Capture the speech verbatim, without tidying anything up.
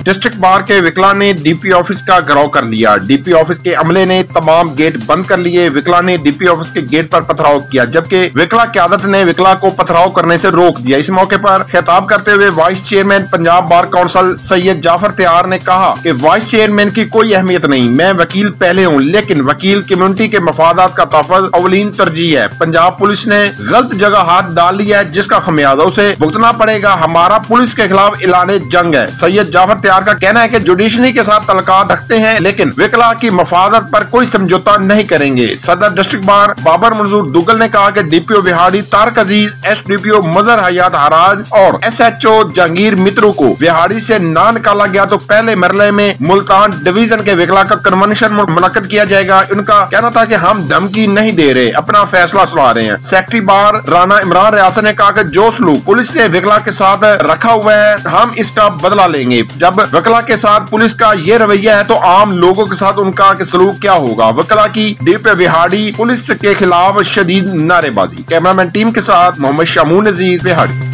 District bar के विकला ने डीपी ऑफिस का घेराव कर लिया। डीपी ऑफिस के अमले ने तमाम गेट बंद कर लिए। विकला ने डीपी ऑफिस के गेट पर पथराव किया, जबकि विकला क़यादत ने विकला को पथराव करने से रोक दिया। इस मौके पर खिताब करते हुए vice chairman Punjab bar council Syed Jafar Tayyar ने कहा कि वाइस चेयरमैन की कोई अहमियत नहीं, मैं वकील पहले हूँ, लेकिन वकील कम्युनिटी के मफादात का तहफ़्फ़ुज़ अवलीन तरजीह है। पंजाब पुलिस ने गलत जगह हाथ डाल लिया है, जिसका खमियाजा उसे भुगतना पड़ेगा। हमारा पुलिस के खिलाफ ऐलान जंग है। सैयद जाफर त्यार का कहना है कि जुडिशरी के साथ तल्लुकात रखते हैं, लेकिन विकला की मफादत पर कोई समझौता नहीं करेंगे। सदर डिस्ट्रिक्ट बार बाबर मंजूर दुगल ने कहा कि DPO Vehari Tariq Aziz, S DPO Mazhar Hayat Haraj और एस एच ओ जहांगीर मित्रों को विहाड़ी से ना निकाला गया तो पहले मरले में मुल्तान डिवीजन के विकला का कन्वेंशन मुनक्किद किया जाएगा। उनका कहना था कि हम धमकी नहीं दे रहे, अपना फैसला सुना रहे हैं। सेक्रेटरी बार राना इमरान रियासत ने कहा कि जो सलूक पुलिस ने विकला के साथ रखा हुआ है, हम इसका बदला लेंगे। जब विकला के साथ पुलिस का ये रवैया है तो आम लोगों के साथ उनका सलूक क्या होगा। विकला की डीपीओ विहाड़ी पुलिस के खिलाफ शदीद नारेबाजी। कैमरामैन टीम के साथ मोहम्मद शामू नजीर विहाड़ी।